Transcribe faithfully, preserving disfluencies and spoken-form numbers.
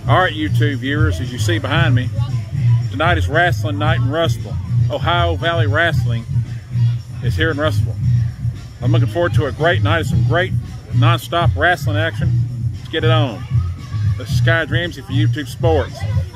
All right, YouTube viewers, as you see behind me, tonight is wrestling night in Russellville. Ohio Valley Wrestling is here in Russellville. I'm looking forward to a great night of some great non-stop wrestling action. Let's get it on. This is Sky Dreamsy for YouTube Sports.